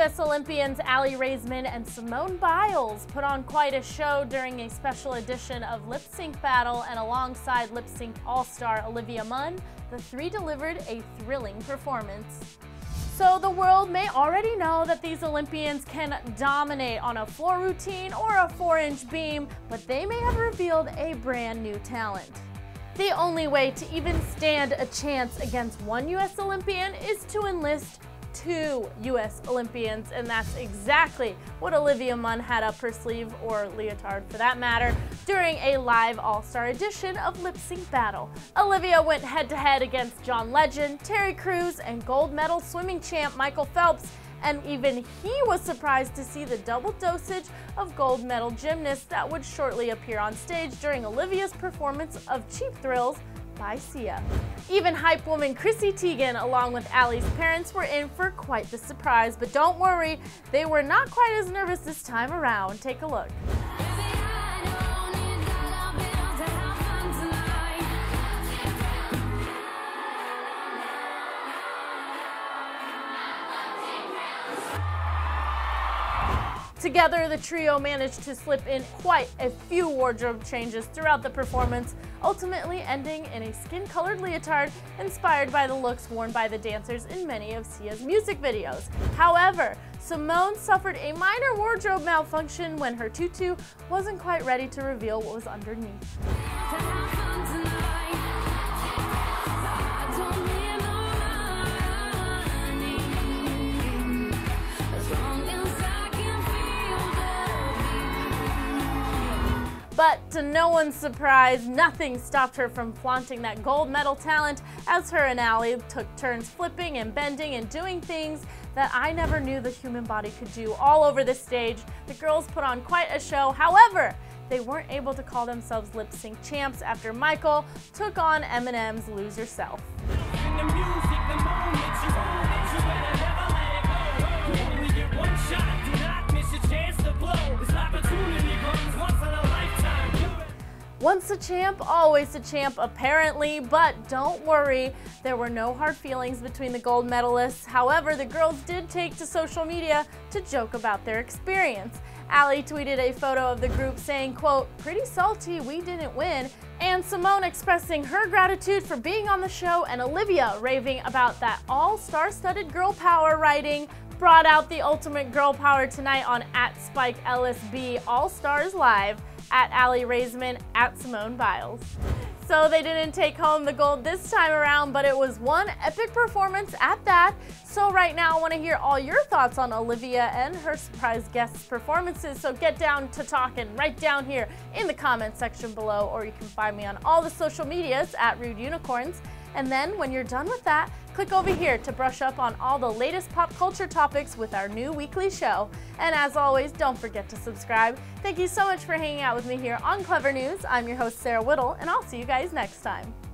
US Olympians Raisman and Simone Biles put on quite a show during a special edition of Lip Sync Battle, and alongside lip sync all-star Olivia Munn, the three delivered a thrilling performance. So the world may already know that these Olympians can dominate on a floor routine or a 4-inch beam, but they may have revealed a brand new talent. The only way to even stand a chance against one US Olympian is to enlist 2 US Olympians, and that's exactly what Olivia Munn had up her sleeve, or leotard for that matter, during a live all-star edition of Lip Sync Battle. Olivia went head-to-head against John Legend, Terry Crews, and gold medal swimming champ Michael Phelps, and even he was surprised to see the double dosage of gold medal gymnasts that would shortly appear on stage during Olivia's performance of Cheap Thrills by Sia. Even hype woman Chrissy Teigen, along with Ali's parents, were in for quite the surprise, but don't worry, they were not quite as nervous this time around. Take a look. Together, the trio managed to slip in quite a few wardrobe changes throughout the performance, ultimately ending in a skin-colored leotard inspired by the looks worn by the dancers in many of Sia's music videos. However, Simone suffered a minor wardrobe malfunction when her tutu wasn't quite ready to reveal what was underneath. But to no one's surprise, nothing stopped her from flaunting that gold medal talent, as her and Ali took turns flipping and bending and doing things that I never knew the human body could do all over the stage. The girls put on quite a show. However, they weren't able to call themselves lip sync champs after Michael took on Eminem's Lose Yourself. Once a champ, always a champ, apparently, but don't worry, there were no hard feelings between the gold medalists. However, the girls did take to social media to joke about their experience. Ali tweeted a photo of the group saying, quote, "Pretty salty we didn't win," and Simone expressing her gratitude for being on the show, and Olivia raving about that all-star-studded girl power, writing, "Brought out the ultimate girl power tonight on @SpikeLSB All-Stars Live, @Raisman, @Simone Biles." So they didn't take home the gold this time around, but it was one epic performance at that. So right now I want to hear all your thoughts on Olivia and her surprise guests' performances. So get down to talking right down here in the comment section below, or you can find me on all the social medias @RudeUnicorns. And then when you're done with that, click over here to brush up on all the latest pop culture topics with our new weekly show. And as always, don't forget to subscribe. Thank you so much for hanging out with me here on Clevver News. I'm your host, Sarah Whittle, and I'll see you guys next time.